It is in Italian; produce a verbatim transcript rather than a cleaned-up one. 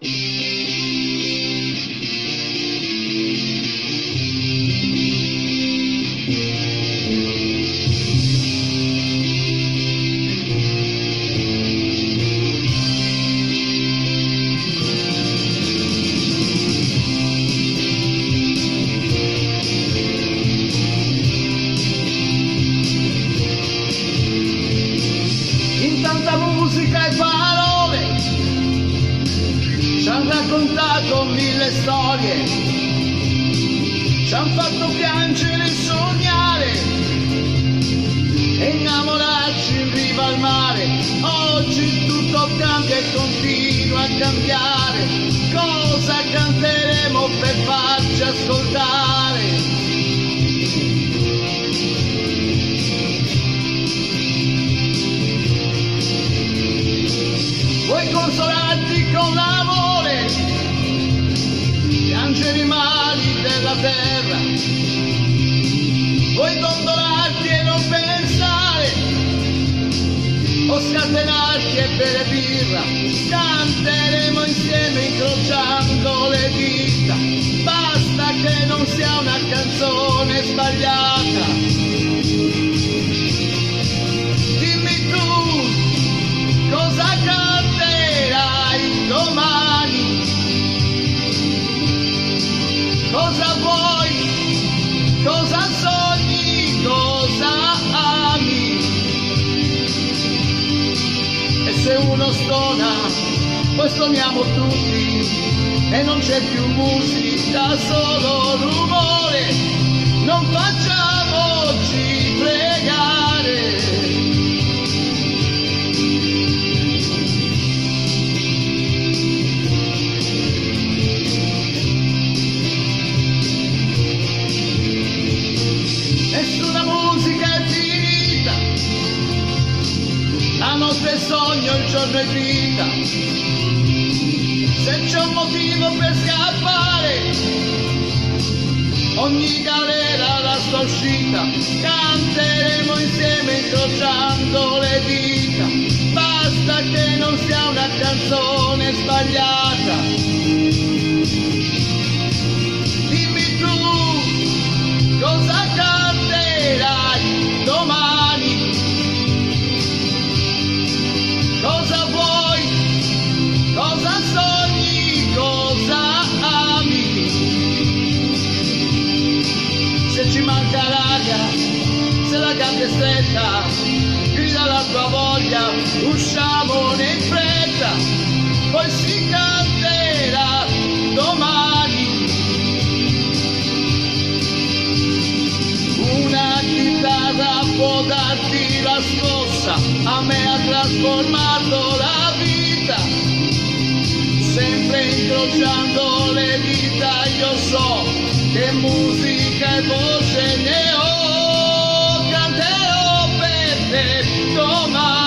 Musica e parole ci hanno raccontato mille storie, ci hanno fatto piangere e sognare e innamorarci in riva al mare. Oggi tutto cambia e continua a cambiare. Cosa canteremo per farci ascoltare? Vuoi consolarti con l'amore, piangere i mali della terra, vuoi dondolarti e non pensare, o scatenarti e bere birra. Canteremo insieme incrociando le dita, basta che non sia una canzone sbagliata. Dimmi tu cosa canterai domani, cosa vuoi, cosa sogni, cosa ami. E se uno stona, poi stoniamo tutti e non c'è più musica, solo rumore. Non facciamoci pregare. Nessuna musica è finita, la notte è sogno, il giorno è vita. Se c'è un motivo per scappare, ogni galera la sua uscita. Canteremo insieme incrociando le dita, basta che non sia una canzone sbagliata. Dimmi tu cosa canterai domani, cosa vuoi, cosa sogni, cosa ami. Se ci manca l'aria, se la gabbia è stretta, grida la tua voglia, usciamone in fretta, poi si canterà domani. Una chitarra può darti la scossa, a me ha trasformato la vita. Sempre incrociando le dita io so che musica e voce ne ho. Canterò per te domani.